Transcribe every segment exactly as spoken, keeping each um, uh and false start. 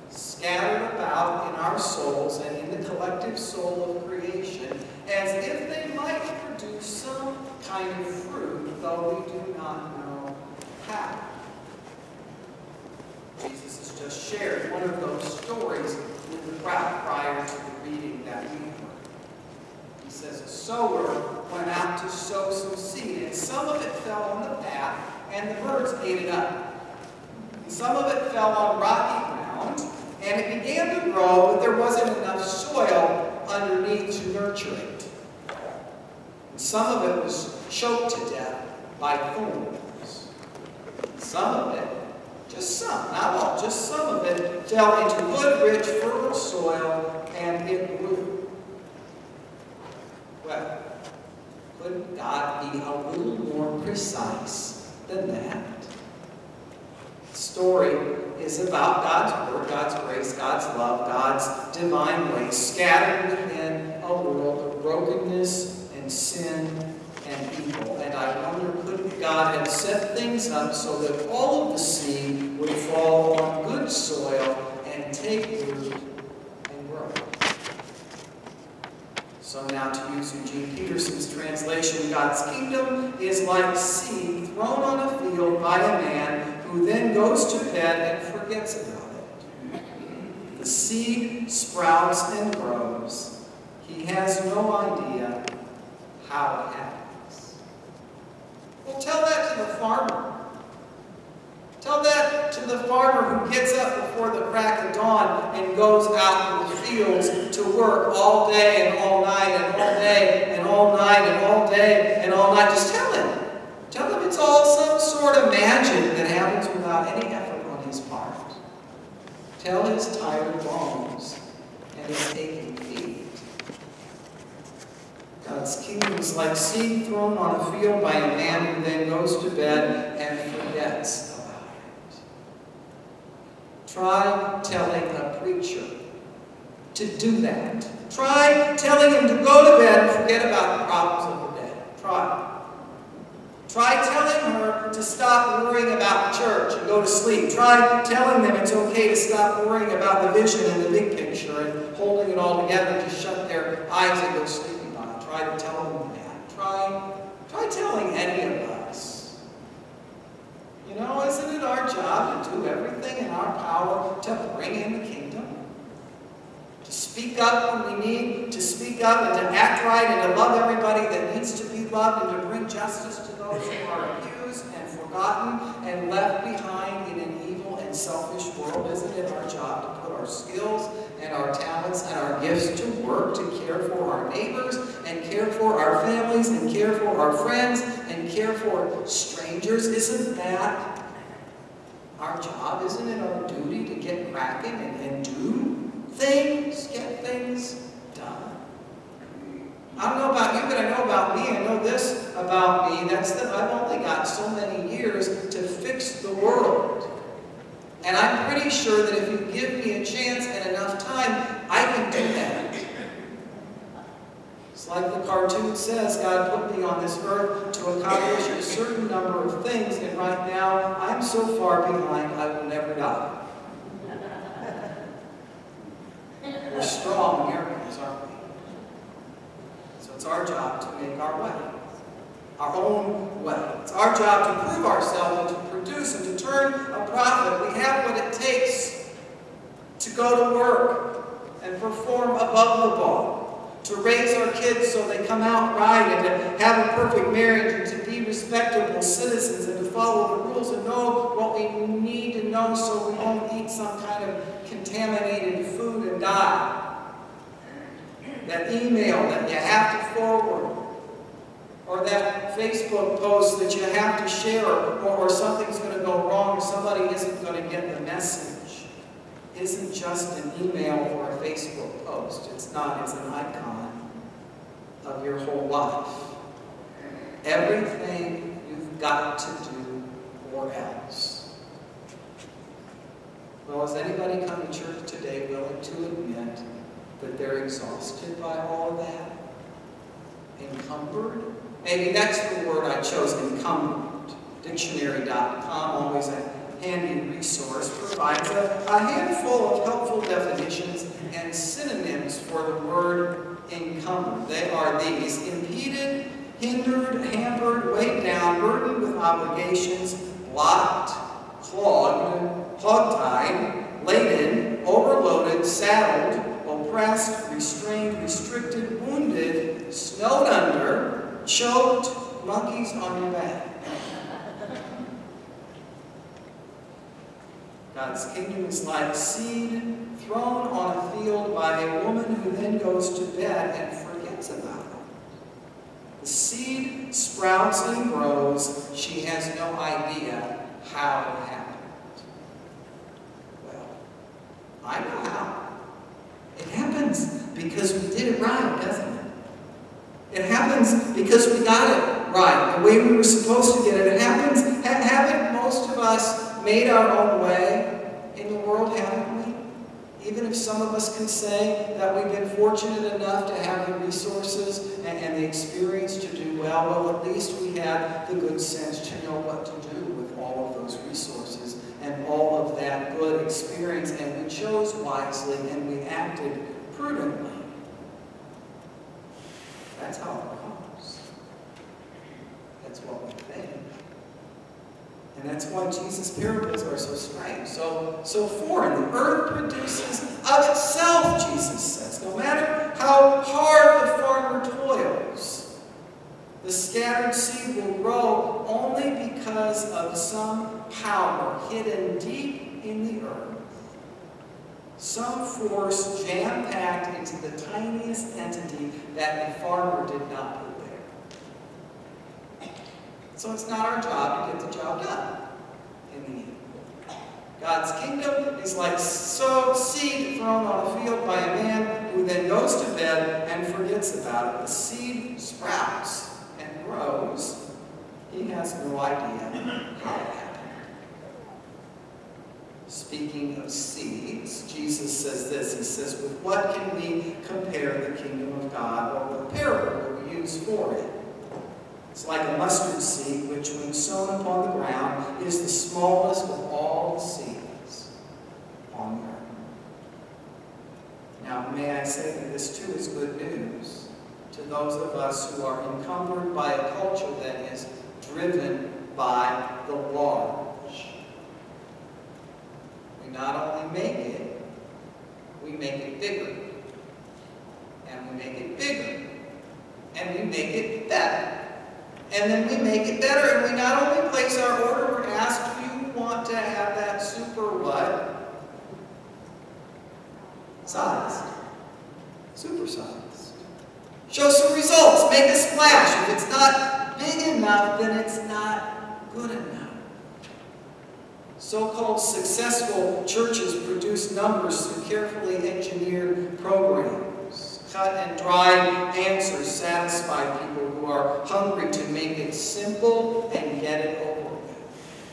scattered about in our souls and in the collective soul of creation, as if they might produce some kind of fruit, though we do not know how. Jesus has just shared one of those stories with the crowd prior to the reading that we heard. He says, a sower went out to sow some seed, and some of it fell on the path, and the birds ate it up. And some of it fell on rocky ground, and it began to grow, but there wasn't enough soil underneath to nurture it. And some of it was choked to death by thorns. Some of it, just some, not all, just some of it, fell into good, rich, fertile soil, and it grew. Well, couldn't God be a little more precise than that? The story is about God's word, God's grace, God's love, God's divine ways, scattered within a world of brokenness and sin and evil. And I wonder, couldn't God have set things up so that all of the seed would fall on good soil and take root and grow? So now, to use Eugene Peterson's translation, God's kingdom is like seed thrown on a field by a man who then goes to bed and forgets about it. The seed sprouts and grows. He has no idea how it happens. Well, tell that to the farmer. Tell that to the farmer who gets up before the crack of dawn and goes out in the fields to work all day and all night and all day and all night and all day and all night. Just tell him. Tell him it's all some sort of magic that happens without any effort on his part. Tell his tired bones and his aching feet. God's kingdom is like seed thrown on a field by a man who then goes to bed and forgets about it. Try telling a preacher to do that. Try telling him to go to bed and forget about the problems of the day. Try. Try telling her to stop worrying about church and go to sleep. Try telling them it's okay to stop worrying about the vision and the big picture and holding it all together to shut their eyes and go sleeping on it. Try to tell them that. Try, try telling any of us. You know, isn't it our job to do everything in our power to bring in the kingdom? To speak up when we need to speak up and to act right and to love everybody that needs to be loved and to bring justice to those who are abused and forgotten and left behind in an evil and selfish world. Isn't it our job to put our skills and our talents and our gifts to work to care for our neighbors and care for our families and care for our friends and care for strangers? Isn't that our job? Isn't it our duty to get cracking and, and do things, get things done? I don't know about you, but I know about me. I know this about me. That's that I've only got so many years to fix the world. And I'm pretty sure that if you give me a chance and enough time, I can do that. It's like the cartoon says, God put me on this earth to accomplish a certain number of things, and right now, I'm so far behind, I will never die. We're strong Americans, aren't we? So it's our job to make our way, our own way. It's our job to prove ourselves and to produce and to turn a profit. We have what it takes to go to work and perform above the bar, to raise our kids so they come out right and to have a perfect marriage and to be respectable citizens and to follow the rules and know what we need to know so we won't eat some kind of contaminated food and die. That email that you have to forward, or that Facebook post that you have to share, or, or something's going to go wrong, or somebody isn't going to get the message, isn't just an email or a Facebook post. It's not. It's an icon of your whole life. Everything you've got to do or else. Well, is anybody coming to church today willing to admit that they're exhausted by all of that? Encumbered? Maybe that's the word I chose, encumbered. Dictionary dot com always handy resource provides a, a handful of helpful definitions and synonyms for the word encumbered. They are these: impeded, hindered, hampered, weighed down, burdened with obligations, blocked, clogged, hog-tied, laden, overloaded, saddled, oppressed, restrained, restricted, wounded, snowed under, choked, monkeys on your back. God's kingdom is like seed thrown on a field by a woman who then goes to bed and forgets about it. The seed sprouts and grows. She has no idea how it happened. Well, I know how. It happens because we did it right, doesn't it? It happens because we got it right, the way we were supposed to get it. It happens, ha haven't most of us made our own way in the world, haven't we? Even if some of us can say that we've been fortunate enough to have the resources and, and the experience to do well, well, at least we had the good sense to know what to do with all of those resources and all of that good experience, and we chose wisely and we acted prudently. That's how it goes. That's what we think. And that's why Jesus' parables are so strange, so, so foreign. The earth produces of itself, Jesus says. No matter how hard the farmer toils, the scattered seed will grow only because of some power hidden deep in the earth. Some force jam-packed into the tiniest entity that the farmer did not put there. So it's not our job to get the job done in the end. God's kingdom is like so seed thrown on a field by a man who then goes to bed and forgets about it. The seed sprouts and grows. He has no idea how it happened. Speaking of seeds, Jesus says this. He says, with what can we compare the kingdom of God, or the parable that we use for it? It's like a mustard seed, which when sown upon the ground is the smallest of all the seeds on the earth. Now, may I say that this too is good news to those of us who are encumbered by a culture that is driven by the large. We not only make it, we make it bigger. And we make it bigger. And we make it better. And then we make it better, and we not only place our order, we're asked, do you want to have that super what? Sized. Super sized. Show some results. Make a splash. If it's not big enough, then it's not good enough. So-called successful churches produce numbers through carefully engineered programs. Cut and dried answers satisfy people who are hungry to make it simple and get it over with.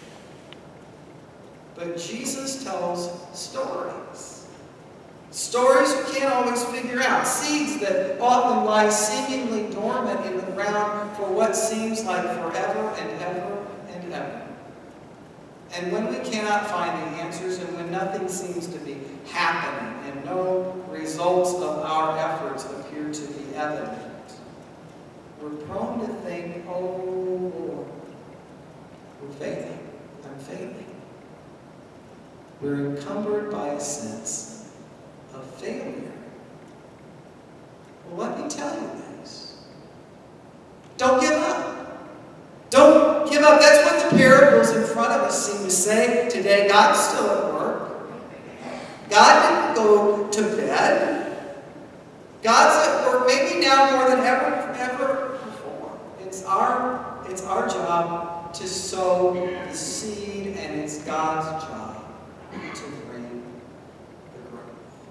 But Jesus tells stories. Stories you can't always figure out. Seeds that often lie seemingly dormant in the ground for what seems like forever and ever and ever. And when we cannot find the answers, and when nothing seems to be happening, and no results of our efforts appear to be evident, we're prone to think, oh Lord, we're failing, I'm failing. We're encumbered by a sense of failure. Well, let me tell you this. Don't give up. Don't give up. That's what the parables in front of us seem to say today. God's still at work. God didn't go to bed. God's at work, maybe now more than ever, ever before. It's our, it's our job to sow the seed, and it's God's job to bring the growth.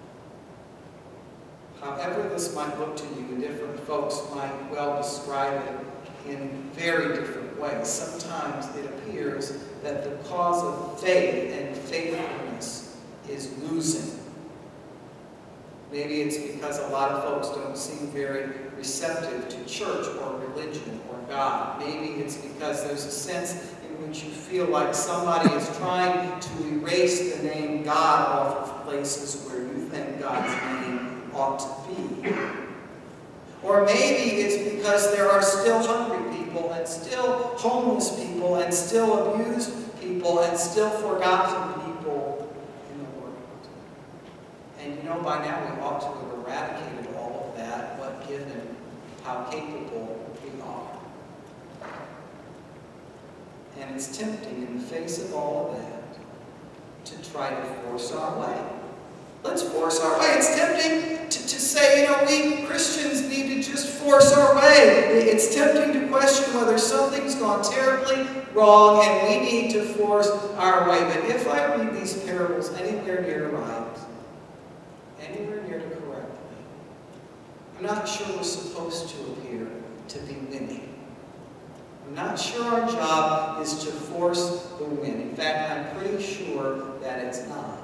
However this might look to you, and different folks might well describe it in very different ways. Sometimes it appears that the cause of faith and faithfulness is losing. Maybe it's because a lot of folks don't seem very receptive to church or religion or God. Maybe it's because there's a sense in in which you feel like somebody is trying to erase the name God off of places where you think God's name ought to be. Or maybe it's because there are still hungry people, and still homeless people, and still abused people, and still forgotten people in the world. And you know, by now we ought to have eradicated all of that, but given how capable we are. And it's tempting in the face of all of that to try to force our way. Let's force our way. It's tempting to, to say, you know, we Christians need to just force our way. It's tempting to question whether something's gone terribly wrong and we need to force our way. But if I read these parables anywhere near right, anywhere near to correctly, I'm not sure we're supposed to appear to be winning. I'm not sure our job is to force the win. In fact, I'm pretty sure that it's not.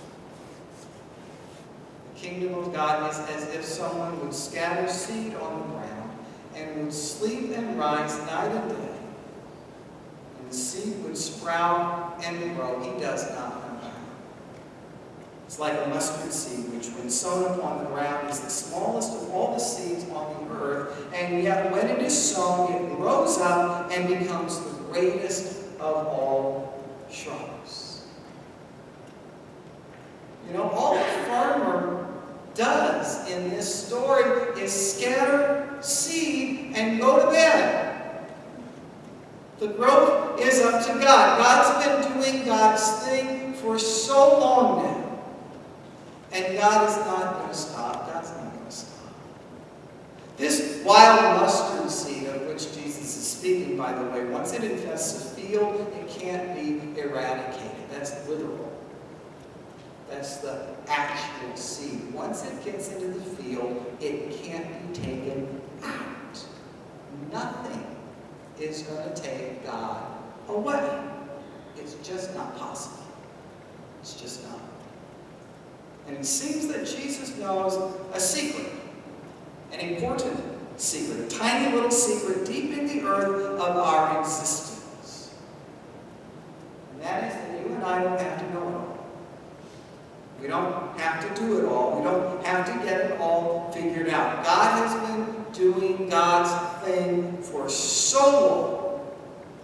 The kingdom of God is as if someone would scatter seed on the ground and would sleep and rise night and day. And the seed would sprout and grow. He does not know how. It's like a mustard seed, which when sown upon the ground is the smallest of all the seeds on the earth, and yet when it is sown, it grows up and becomes the greatest of all shrubs. You know, all the farmer does in this story is scatter seed and go to bed. The growth is up to God. God's been doing God's thing for so long now. And God is not going to stop. God's not going to stop. This wild mustard seed of which Jesus is speaking, by the way, once it infests a field, it can't be eradicated. That's literal. That's the actual seed. Once it gets into the field, it can't be taken out. Nothing is going to take God away. It's just not possible. It's just not. And it seems that Jesus knows a secret, an important secret, a tiny little secret deep in the earth of our existence. And that is that you and I don't have to know it all. We don't have to do it all. We don't have to get it all figured out. God has been doing God's thing for so long.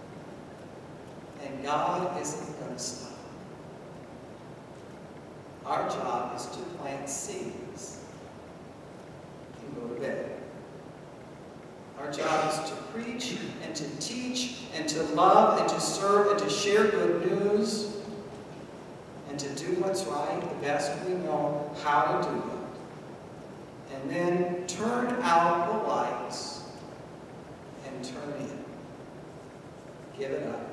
And God isn't going to stop. Our job is to plant seeds and go to bed. Our job is to preach and to teach and to love and to serve and to share good news and to do what's right the best we know how to do it. And then turn out the lights and turn in. Give it up.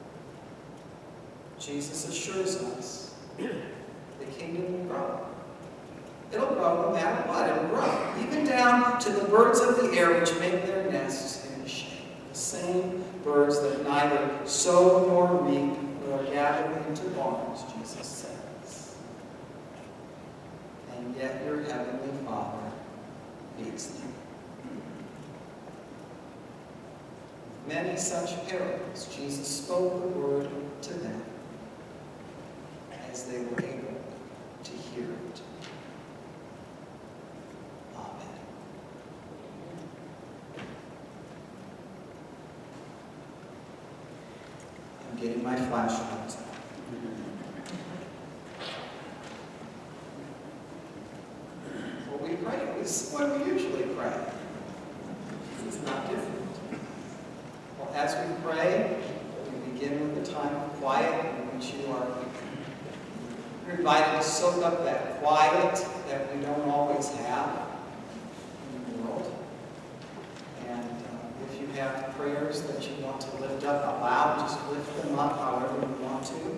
Jesus assures us the kingdom will grow. It'll grow no matter what. It'll grow. Even down to the birds of the air which make their nests in the shade. The same birds that neither sow nor reap nor gather into barns, Jesus says. And yet your heavenly Father feeds them. With many such parables, Jesus spoke the word to them as they were able to hear it. Amen. I'm getting my flashlights out. Well, we pray. This is what we usually pray. It's not different. Well, as we pray, we begin with a time of quiet in which you are You're invited to soak up that quiet that we don't always have in the world. And uh, if you have prayers that you want to lift up out loud, just lift them up however you want to.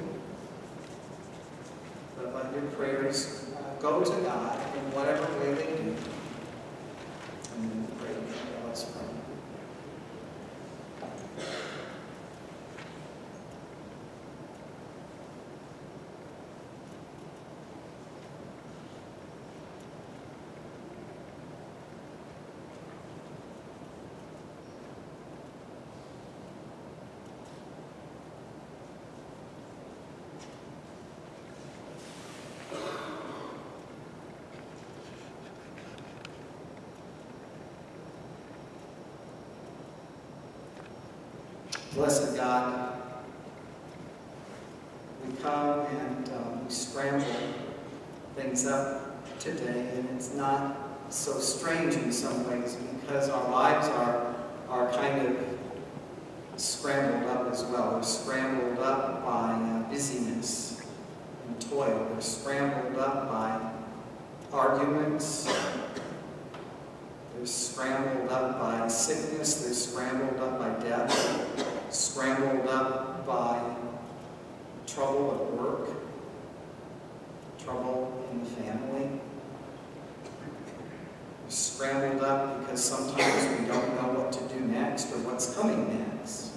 But let your prayers uh, go to God in whatever way they do. And then we'll pray together. Let's pray. Blessed God, we come and um, we scramble things up today, and it's not so strange in some ways because our lives are, are kind of scrambled up as well. They're scrambled up by uh, busyness and toil. They're scrambled up by arguments. They're scrambled up by sickness. They're scrambled up by death. Scrambled up by trouble at work. Trouble in the family. They're scrambled up because sometimes we don't know what to do next or what's coming next.